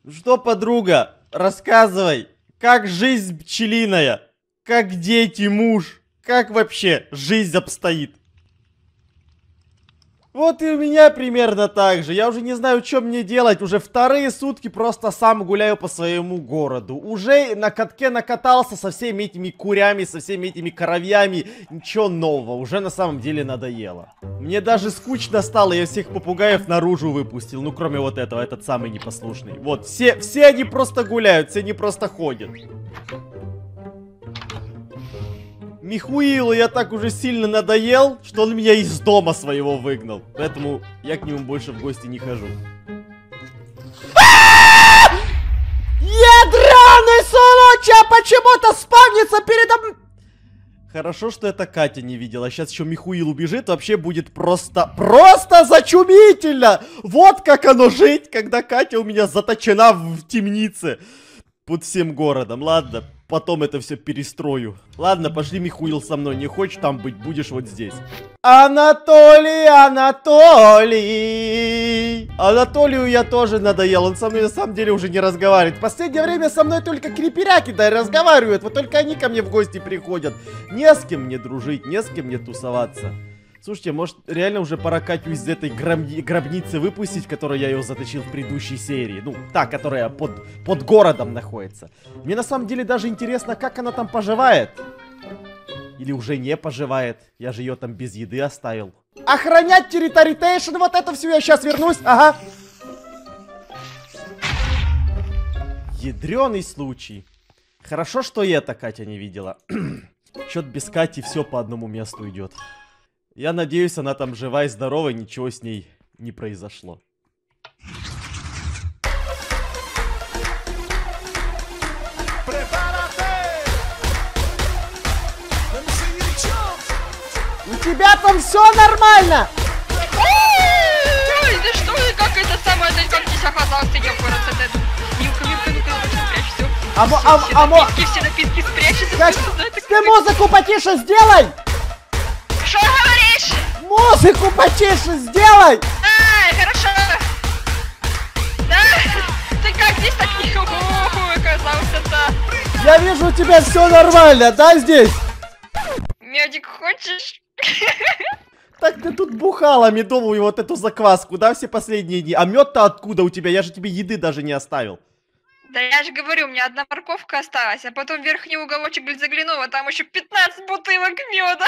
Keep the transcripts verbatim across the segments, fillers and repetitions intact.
Что, подруга, рассказывай, как жизнь пчелиная, как дети, муж, как вообще жизнь обстоит? Вот и у меня примерно так же. Я уже не знаю, что мне делать. Уже вторые сутки просто сам гуляю по своему городу. Уже на катке накатался со всеми этими курями, со всеми этими коровьями. Ничего нового. Уже на самом деле надоело. Мне даже скучно стало. Я всех попугаев наружу выпустил. Ну, кроме вот этого. Этот самый непослушный. Вот. Все, все они просто гуляют. Все они просто ходят. Михуилу я так уже сильно надоел, что он меня из дома своего выгнал. Поэтому я к нему больше в гости не хожу. Ядраный случай, почему-то спавнится передо мной. Хорошо, что это Катя не видела. Сейчас еще Михуил убежит, вообще будет просто, просто зачумительно. Вот как оно жить, когда Катя у меня заточена в темнице под всем городом. Ладно. Потом это все перестрою. Ладно, пошли, Михуил, со мной. Не хочешь там быть, будешь вот здесь. Анатолий, Анатолий. Анатолию я тоже надоел. Он со мной на самом деле уже не разговаривает. В последнее время со мной только крипиряки да и разговаривают. Вот только они ко мне в гости приходят. Не с кем мне дружить, не с кем мне тусоваться. Слушайте, может реально уже пора Катю из этой гробни гробницы выпустить, в которой я ее заточил в предыдущей серии. Ну, та, которая под, под городом находится. Мне на самом деле даже интересно, как она там поживает. Или уже не поживает. Я же ее там без еды оставил. Охранять территоритейшн, вот это все, я сейчас вернусь. Ага. Ядреный случай. Хорошо, что и это Катя не видела. Счет без Кати все по одному месту идет. Я надеюсь, она там жива и здорова, и ничего с ней не произошло. У тебя там все нормально! Ой, да что вы, как это самое, как здесь оказался, я просто это... Милка, Милка, ну-ка, спрячь, все. А мо... А, все а, напитки, все напитки спрячь. Как... Ты музыку потише сделай! Что говоришь? Музыку потише сделай! А, хорошо. Да? Ты как здесь так не оказался-то? Я вижу, у тебя все нормально, да, здесь? Медик хочешь? Так ты тут бухала медовую вот эту закваску, да, все последние дни? А мед-то откуда у тебя? Я же тебе еды даже не оставил. Да я же говорю, у меня одна морковка осталась, а потом верхний уголочек заглянула, там еще пятнадцать бутылок меда.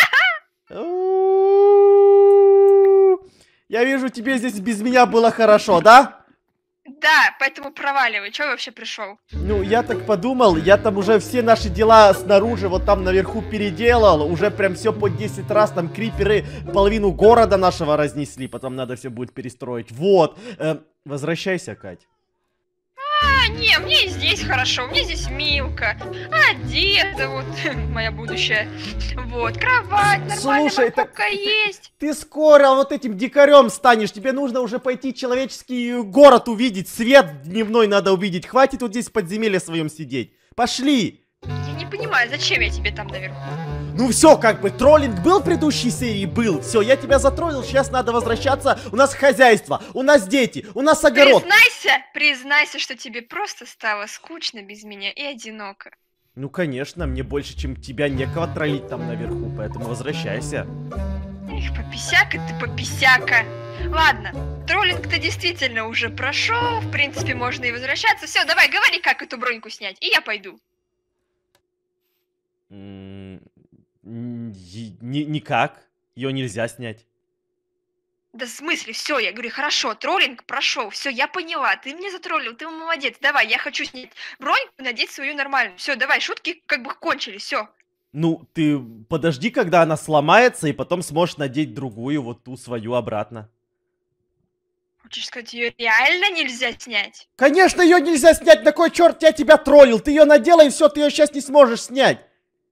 Я вижу, тебе здесь без меня было хорошо, да? Да, поэтому проваливай. Чего вообще пришел? Ну, я так подумал, я там уже все наши дела снаружи, вот там наверху переделал. Уже прям все по десять раз, там криперы половину города нашего разнесли. Потом надо все будет перестроить. Вот, э, возвращайся, Кать. А, не, мне и здесь хорошо, мне здесь Милка, одета, вот, моя будущая, вот, кровать, нормальная морковка есть. Ты скоро вот этим дикарем станешь, тебе нужно уже пойти человеческий город увидеть, свет дневной надо увидеть, хватит вот здесь в подземелье своем сидеть, пошли. Я не понимаю, зачем я тебе там наверху? Ну все, как бы, троллинг был в предыдущей серии? Был. Все, я тебя затроллил, сейчас надо возвращаться. У нас хозяйство, у нас дети, у нас огород. Признайся, признайся, что тебе просто стало скучно без меня и одиноко. Ну, конечно, мне больше, чем тебя, некого троллить там наверху, поэтому возвращайся. Эх, пописяка ты, пописяка. Ладно, троллинг-то действительно уже прошел, в принципе, можно и возвращаться. Все, давай, говори, как эту броньку снять, и я пойду. Никак. Ее нельзя снять. Да в смысле, все, я говорю, хорошо, троллинг прошел, все, я поняла, ты мне затроллил, ты молодец, давай, я хочу снять броньку, надеть свою нормальную, все, давай, шутки как бы кончились, все. Ну, ты подожди, когда она сломается, и потом сможешь надеть другую, вот ту свою обратно. Хочешь сказать, ее реально нельзя снять? Конечно, ее нельзя снять, на кой черт я тебя троллил, ты ее надела, и все, ты ее сейчас не сможешь снять.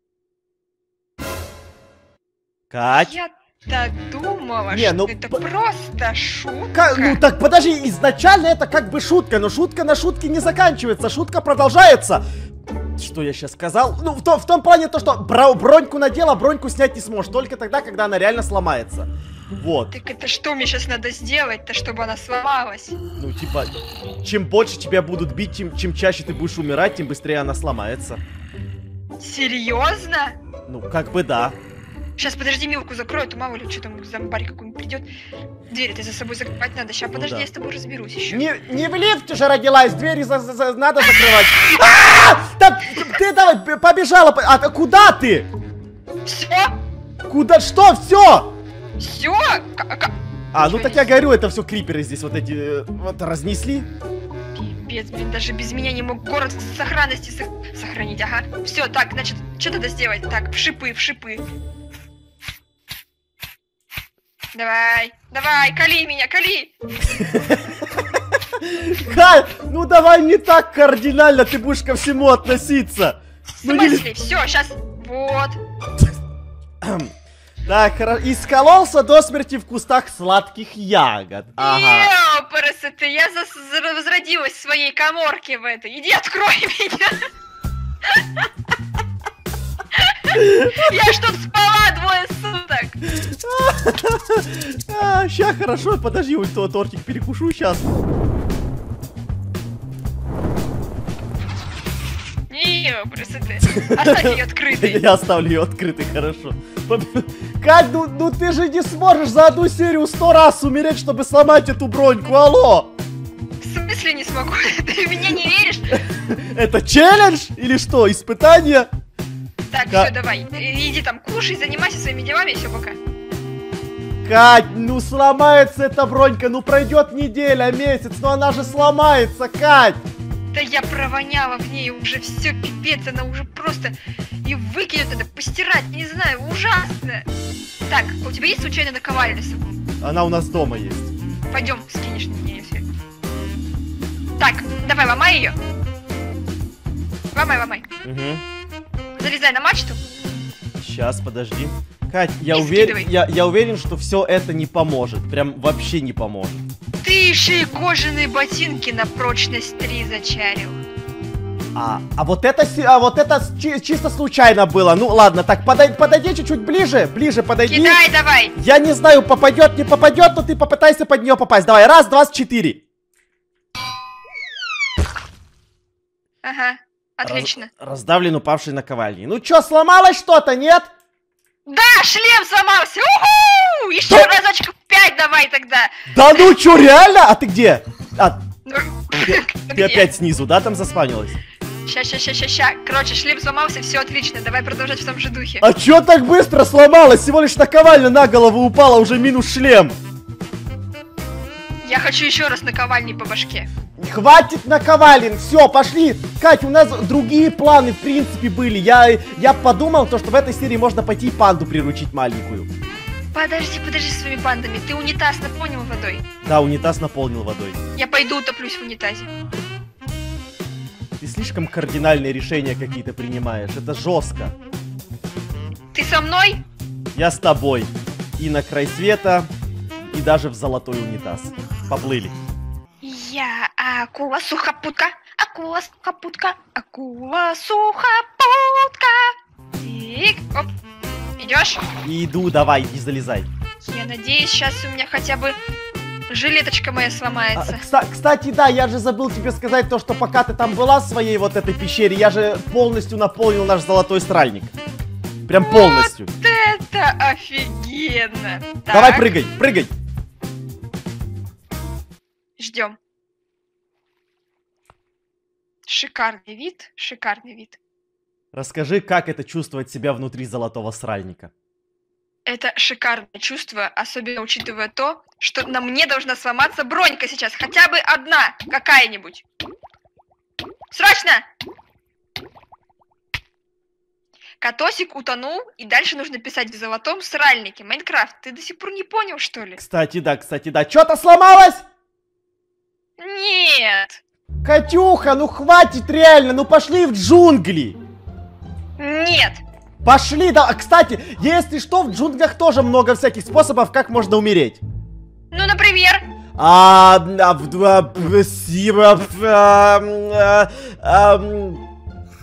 Кать? Я так думала, не, что ну, это просто шутка. Как, ну так подожди, изначально это как бы шутка, но шутка на шутке не заканчивается, шутка продолжается. Что я сейчас сказал? Ну, в, то, в том плане то, что бро броньку надела, броньку снять не сможешь, только тогда, когда она реально сломается. Вот. Так это что мне сейчас надо сделать-то, чтобы она сломалась? Ну, типа, чем больше тебя будут бить, тем, чем чаще ты будешь умирать, тем быстрее она сломается. Серьезно? Ну, как бы да. Сейчас, подожди, Милку закрою, а то мало ли, что там зомбарь какой-нибудь придет. Дверь ты за собой закрывать надо. Сейчас, Ну подожди, да. я с тобой разберусь еще. Не, не в лифте же родилась, двери за, за- за- надо закрывать. А! Да ты давай, п- побежала. по- А куда ты? Все? Куда? Что? Все? Все? А, ну так я говорю, это все криперы здесь вот эти э, вот разнесли. Пипец, блин, даже без меня не мог город в сохранности сох- сохранить, ага. Все, так, значит, что надо сделать? Так, в шипы, в шипы. Давай, давай, кали меня, кали! Кай, ну давай не так кардинально ты будешь ко всему относиться. В Ну не... смысле? Все, сейчас. Вот. Так, хоро- искололся до смерти в кустах сладких ягод. Ага. Ёпрсы ты, я зас- за- возродилась в своей каморке в этой. Иди открой меня. Я что-то спала двое суток. А, ща хорошо, подожди, вот то тортик перекушу сейчас. Ёпрсы ты. Оставь ее открытой. Я оставлю ее открытой, хорошо. Кать, ну, ну ты же не сможешь за одну серию сто раз умереть, чтобы сломать эту броньку, алло! В смысле не смогу? Ты в меня не веришь? Это челлендж или что, испытание? Так, Ка- все, давай. И- Иди там, кушай, занимайся своими делами, все, пока. Кать, ну сломается эта бронька, ну пройдет неделя, месяц, но она же сломается, Кать! Да я провоняла в ней уже все, пипец, она уже просто... И выкинет это, постирать, не знаю, ужасно. Так, у тебя есть случайно наковальня с собой? Она у нас дома есть. Пойдем, скинешь мне все. Так, давай, ломай ее. Ломай, ломай. Угу. Залезай на мачту. Сейчас, подожди. Кать, я И уверен, скидывай. я, я уверен, что все это не поможет. Прям вообще не поможет. Ты еще и кожаные ботинки на прочность три зачарил. А, а вот это, си- а вот это с- чи- чисто случайно было. Ну ладно, так подай, подойди чуть-чуть ближе, ближе подойди. Кидай давай. Я не знаю, попадет, не попадет, но ты попытайся под нее попасть. Давай, раз, два, четыре. Ага, отлично. Раз- раздавлен упавший наковальней. Ну чё, сломалось что-то, нет? Да, шлем сломался! Уху! Еще Да. разочков пять давай тогда! Да ну чё, реально? А ты где? А, Ну, ты, ты опять снизу, да, там заспанилась? Ща, ща, ща, ща, ща. Короче, шлем сломался, все отлично. Давай продолжать в том же духе. А чё так быстро сломалось? Всего лишь наковальня на голову упала, уже минус шлем. Я хочу еще раз наковальней по башке. Хватит наковален, все, пошли. Кать, у нас другие планы, в принципе, были. Я, я подумал, то, что в этой серии можно пойти панду приручить маленькую. Подожди, подожди с своими бандами. Ты унитаз наполнил водой? Да, унитаз наполнил водой. Я пойду утоплюсь в унитазе. Ты слишком кардинальные решения какие-то принимаешь. Это жестко. Ты со мной? Я с тобой. И на край света, и даже в золотой унитаз. Поплыли. Я акула сухопутка, акула сухопутка, акула сухопутка. Тик, оп. Идешь? Иду, давай, иди залезай. Я надеюсь, сейчас у меня хотя бы жилеточка моя А, сломается. кста- кстати, да, я же забыл тебе сказать то, что пока ты там была в своей вот этой пещере, я же полностью наполнил наш золотой сральник. Прям полностью. Вот это офигенно. Давай Так, прыгай, прыгай. ждем. Шикарный вид, шикарный вид. Расскажи, как это чувствовать себя внутри золотого сральника. Это шикарное чувство, особенно учитывая то, что на мне должна сломаться бронька сейчас, хотя бы одна, какая-нибудь. Срочно! Котосик утонул, и дальше нужно писать в золотом сральнике. Майнкрафт, ты до сих пор не понял, что ли? Кстати, да, кстати, да. Что-то сломалось? Нет! Катюха, ну хватит реально, ну пошли в джунгли. Нет! Пошли, да. А, кстати, если что, в джунглях тоже много всяких способов, как можно умереть. Ну, например... А, а, в- а, спасибо. а, а, а,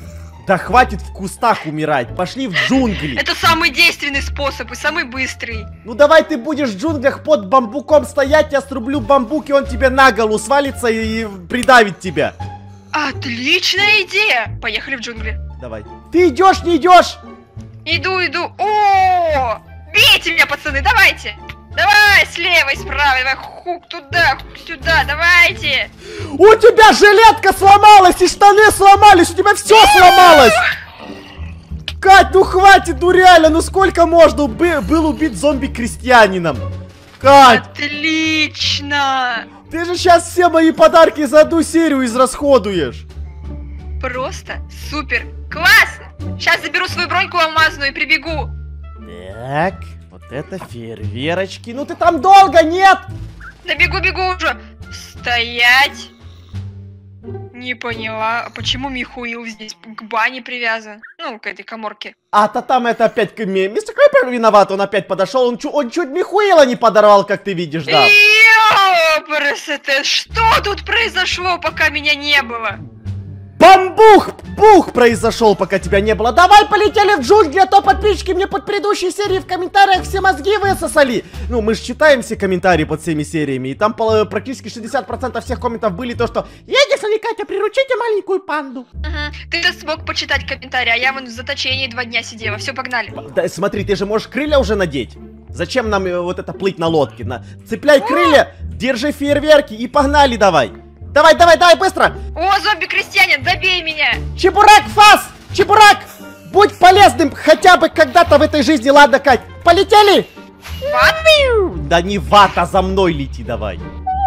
Да хватит в кустах умирать, пошли в джунгли. Это самый действенный способ и самый быстрый. Ну давай ты будешь в джунглях под бамбуком стоять, я срублю бамбук, и он тебе на голову свалится и придавит тебя. Отличная идея! Поехали в джунгли. Давай. Ты идешь, не идешь? Иду, иду. О! Бейте меня, пацаны, давайте! Давай, слева и справа, давай, хук, туда, хук, сюда, давайте! У тебя жилетка сломалась, и штаны сломались, у тебя все сломалось! Кать, ну хватит, ну реально, ну сколько можно Бы был убит зомби-крестьянином? Кать! Отлично! Ты же сейчас все мои подарки за одну серию израсходуешь. Просто супер, классно! Сейчас заберу свою броньку алмазную и прибегу. Так, вот это фейерверочки. Ну ты там долго, нет? Да бегу, бегу уже. Стоять. Не поняла, а почему Михуил здесь к бане привязан? Ну, к этой каморке. А-то там это опять мистер Крипер виноват, он опять подошел, он, чу он чуть Михуила не подорвал, как ты видишь, да. Ёпрст, что тут произошло, пока меня не было? Бамбух! Бух произошел, пока тебя не было. Давай полетели в джунгли, а то подписчики мне под предыдущей серией в комментариях все мозги высосали. Ну, мы же читаем все комментарии под всеми сериями, и там практически шестьдесят процентов всех комментов были то, что «Едешь ли, Катя, приручите маленькую панду?» Угу. Ты-то смог почитать комментарии, а я вон в заточении два дня сидела. Все, погнали. Да, смотри, ты же можешь крылья уже надеть. Зачем нам э, вот это плыть на лодке? На... Цепляй крылья, держи фейерверки и погнали давай. Давай, давай, давай, быстро! О, зомби-крестьянин, добей меня! Чебурак, фас! Чебурак! Будь полезным хотя бы когда-то в этой жизни, ладно, Кать? Полетели! Вата? Да не вата, за мной лети давай.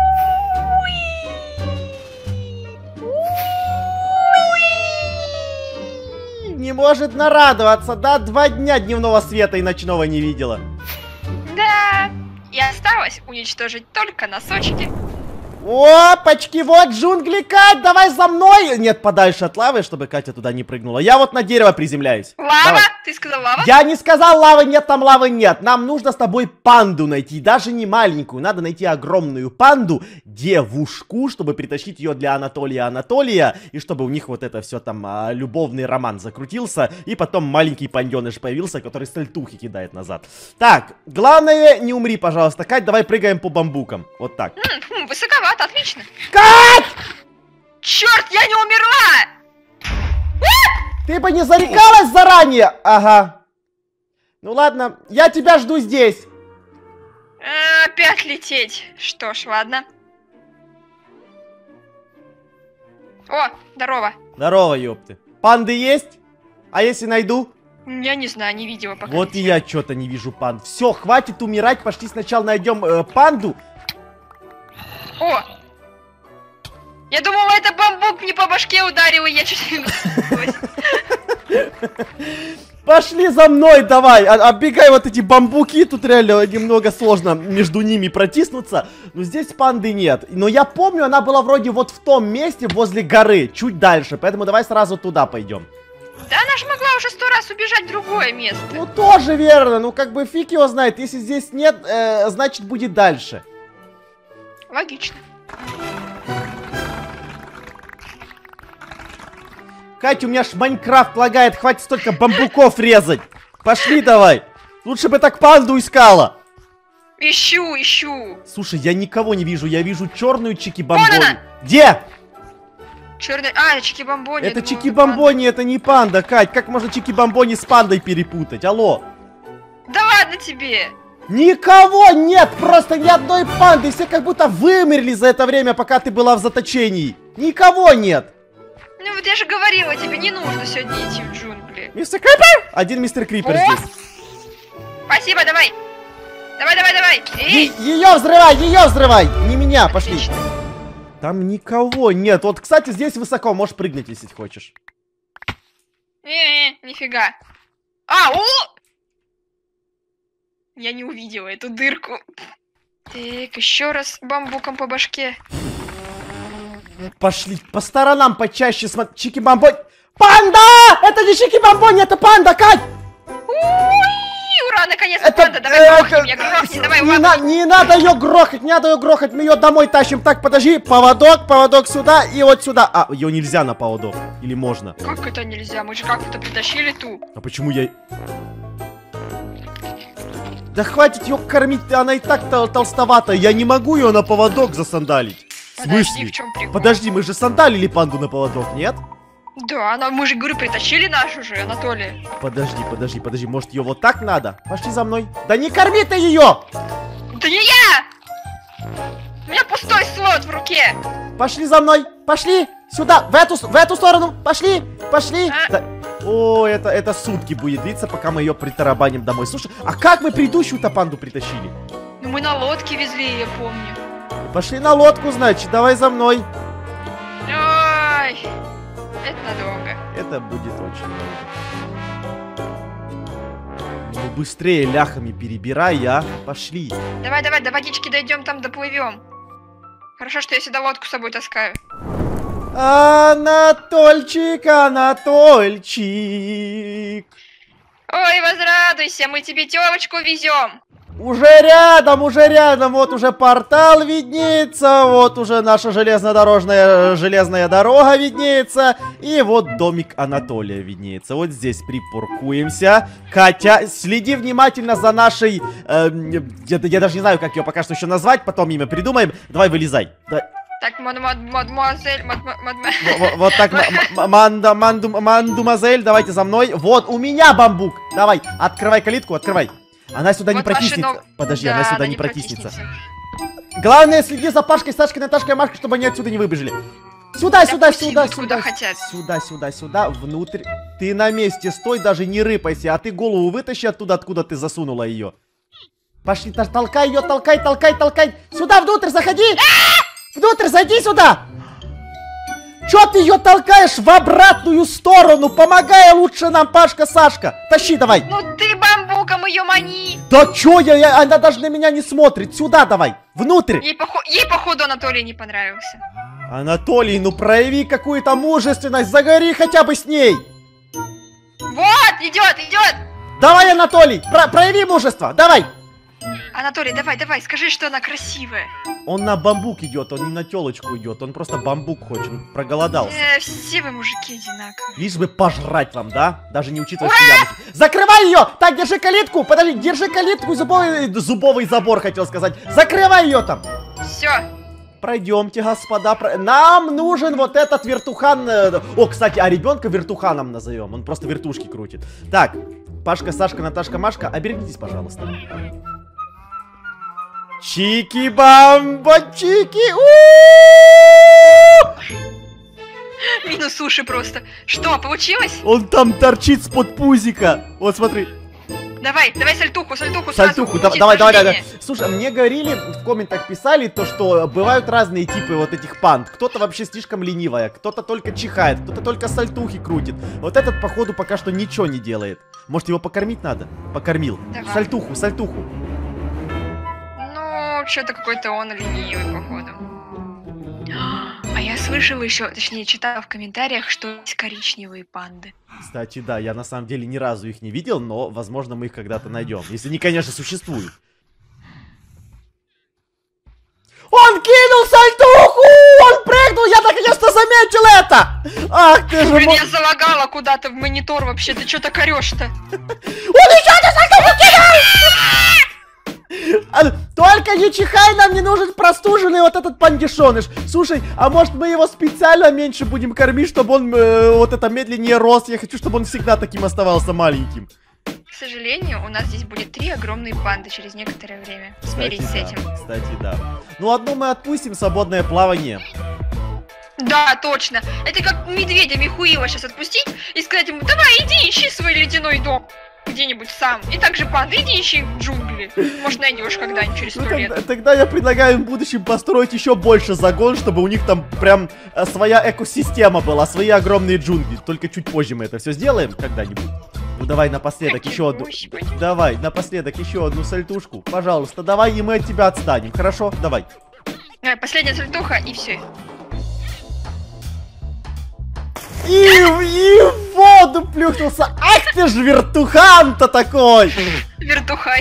Не может нарадоваться, да? Два дня дневного света и ночного не видела. Да, и осталось уничтожить только носочки. Опачки, вот джунгли, Кать, давай за мной! Нет, подальше от лавы, чтобы Катя туда не прыгнула. Я вот на дерево приземляюсь. Лава? Давай. Ты сказал лава? Я не сказал лавы нет, там лавы нет. Нам нужно с тобой панду найти, даже не маленькую. Надо найти огромную панду, девушку, чтобы притащить ее для Анатолия Анатолия. И чтобы у них вот это все там, а, любовный роман закрутился. И потом маленький панденыш появился, который сальтухи кидает назад. Так, главное, не умри, пожалуйста, Кать, давай прыгаем по бамбукам. Вот так. М -м, высоковато, отлично. Кать! Черт, я не умерла! Ты бы не зарекалась заранее! Ага. Ну ладно, я тебя жду здесь. А, опять лететь. Что ж, ладно. О, здорово. Здорово, ёпты. Панды есть? А если найду? Я не знаю, не видела пока. Вот и я что-то не вижу панд. Все, хватит умирать, пошли сначала найдем э, панду. О! Я думала, это бамбук мне по башке ударил, и я чуть не наступилась. Пошли за мной, давай. Оббегай вот эти бамбуки. Тут реально немного сложно между ними протиснуться. Но здесь панды нет. Но я помню, она была вроде вот в том месте возле горы, чуть дальше. Поэтому давай сразу туда пойдем. Да она же могла уже сто раз убежать в другое место. Ну тоже верно. Ну как бы фиг его знает. Если здесь нет, э, значит будет дальше. Логично. Катя, у меня ж Майнкрафт лагает, хватит столько бамбуков резать. Пошли давай. Лучше бы так панду искала. Ищу, ищу. Слушай, я никого не вижу, я вижу черную чики-бамбони. Где? Черный... А, чики-бамбони. Это чики-бамбони, это не панда, Кать. Как можно чики-бамбони с пандой перепутать? Алло. Да ладно тебе. Никого нет, просто ни одной панды. Все как будто вымерли за это время, пока ты была в заточении. Никого нет. Ну вот я же говорила, тебе не нужно сегодня идти в джунгли. Мистер Крипер? Один мистер Крипер О! здесь. Спасибо, давай. Давай, давай, давай. Эй! Ее взрывай, ее взрывай. Не меня, пошли. Отлично. Там никого нет. Вот, кстати, здесь высоко. Можешь прыгнуть, если хочешь. Не-не, нифига. А, о! Я не увидела эту дырку. Так, еще раз бамбуком по башке. Пошли по сторонам почаще смотри. Чики-бамбони. Панда! Это не чики-бамбони, это панда, Кать! Ой, ура, наконец-то Это- панда, давай это- грохнем, я грохни, давай, Не, ладно. на- не надо ее грохать, не надо ее грохать, мы ее домой тащим. Так, подожди, поводок, поводок сюда и вот сюда. А, ее нельзя на поводок, или можно? Как это нельзя? Мы же как-то притащили ту. А почему я... Да хватит ее кормить, она и так тол- толстоватая. Я не могу ее на поводок засандалить. В Подожди, смысле? в чем прикол? Подожди, мы же сандалили панду на поводок, нет? Да, она, мы же, говорю, притащили нашу же, Анатолий. Подожди, подожди, подожди, может ее вот так надо? Пошли за мной. Да не корми ты ее! Да не я! У меня пустой слот в руке. Пошли за мной, пошли! Сюда, в эту, с- в эту сторону, пошли, пошли! А? Да- О, это, это сутки будет длиться, пока мы ее притарабаним домой. Слушай, а как мы предыдущую-то панду притащили? Ну мы на лодке везли, я помню. Пошли на лодку, значит, давай за мной. Ой, это надолго. Это будет очень долго. Ну быстрее ляхами перебирай, а. Пошли. Давай, давай, до водички дойдем, там доплывем. Хорошо, что я сюда лодку с собой таскаю. Анатольчик, Анатольчик. Ой, возрадуйся, мы тебе телочку везем. Уже рядом, уже рядом, вот уже портал виднеется, вот уже наша железнодорожная железная дорога виднеется, и вот домик Анатолия виднеется. Вот здесь припаркуемся. Катя, следи внимательно за нашей, э, я, я даже не знаю, как ее пока что еще назвать, потом имя придумаем. Давай, вылезай. Да. Так, мад- мад- мадемуазель, мад- мад- мад- Вот, вот так, м- м- манда, манду, мандумазель, давайте за мной. Вот, у меня бамбук. Давай, открывай калитку, открывай. Она сюда не Вот ваши протиснется. ног- Подожди, Да, она сюда она не не протиснется. протиснется. Главное, следи за Пашкой, Сашкой, Наташкой, Машкой, чтобы они отсюда не выбежали. Сюда, Да сюда, пусть сюда, идут, куда сюда. хотят. Сюда, сюда, сюда, внутрь. Ты на месте стой, даже не рыпайся, а ты голову вытащи оттуда, откуда ты засунула ее. Пошли, тол- толкай ее, толкай, толкай, толкай. Сюда, внутрь, заходи. Внутрь, зайди сюда. Чё ты ее толкаешь в обратную сторону? Помогай лучше нам, Пашка, Сашка. Тащи давай. Ну ты бамбуком ее мани. Да чё я, я, она даже на меня не смотрит. Сюда давай, внутрь. Ей, похо- ей походу Анатолий не понравился. Анатолий, ну прояви какую-то мужественность, загори хотя бы с ней. Вот, идет, идет. Давай, Анатолий, про- прояви мужество, давай. Анатолий, давай, давай, скажи, что она красивая. Он на бамбук идет, он не на телочку идет, он просто бамбук хочет, он проголодался. Э, все вы мужики одинаковые. Лишь бы пожрать вам, да? Даже не учитывая, что я... мужик. Закрывай ее! Так, держи калитку! Подожди, держи калитку, зубовый, зубовый забор, хотел сказать. Закрывай ее там! Все. Пройдемте, господа. Про... Нам нужен вот этот вертухан. э, О, кстати, а ребенка вертуханом назовем. Он просто вертушки крутит. Так, Пашка, Сашка, Наташка, Машка, обернитесь, пожалуйста. Чики-бамба, чики! У-у-у! Минус уши просто. Что, получилось? Он там торчит с-под пузика. Вот, смотри. Давай, давай сальтуху, сальтуху сразу Сальтуху, крути, давай, давай, давай, давай. вождение. Слушай, мне говорили, в комментах писали то, что бывают разные типы вот этих панд. Кто-то вообще слишком ленивая, кто-то только чихает, кто-то только сальтухи крутит. Вот этот, походу, пока что ничего не делает. Может, его покормить надо? Покормил. Давай. Сальтуху, сальтуху. Ну, что-то какой-то он ленивый, походу. А я слышала еще, точнее, читала в комментариях, что есть коричневые панды. Кстати, да, я на самом деле ни разу их не видел, но, возможно, мы их когда-то найдем. Если они, конечно, существуют. Он кинул сальтуху! Он прыгнул! Я наконец-то заметил это! Ах ты же... Блин, мо- я залагала куда-то в монитор вообще, ты что так орешь-то? Он еще одну сальтуху кинул! А, Только не чихай, нам не нужен простуженный вот этот пандишоныш. Слушай, а может мы его специально меньше будем кормить, чтобы он э, вот это медленнее рос? Я хочу, чтобы он всегда таким оставался маленьким. К сожалению, у нас здесь будет три огромные панды через некоторое время. Кстати, Смирись с да, этим. Кстати, да. Ну, одну мы отпустим, свободное плавание. Да, точно. Это как медведя Михуила сейчас отпустить и сказать ему: давай, иди, ищи свой ледяной дом где-нибудь сам. И также панда, иди ищи джунгли. Может, найдешь когда-нибудь через Ну, сто тогда, лет. тогда я предлагаю в будущем построить еще больше загон, чтобы у них там прям э, своя экосистема была, свои огромные джунгли. Только чуть позже мы это все сделаем когда-нибудь. Ну давай напоследок еще одну. Господи. Давай, напоследок еще одну сальтушку. Пожалуйста, давай, и мы от тебя отстанем. Хорошо? Давай. Давай, последняя сальтуха и все. И, и в воду плюхнулся. Ах ты ж вертухан-то такой. Вертухай.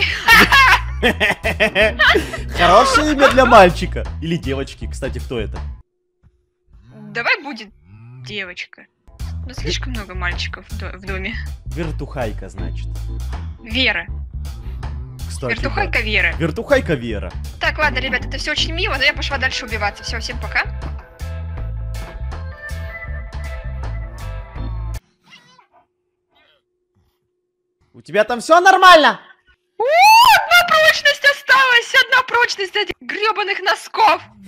Хорошее имя для мальчика. Или девочки. Кстати, кто это? Давай будет девочка. Ну, слишком много мальчиков в, до в доме. Вертухайка, значит. Вера. Кстати, Вертухайка да. Вера. Вертухайка Вера. Так, ладно, ребят, это все очень мило, но я пошла дальше убиваться. Все, всем пока. У тебя там все нормально? О, одна прочность осталась! Одна прочность этих гребаных носков!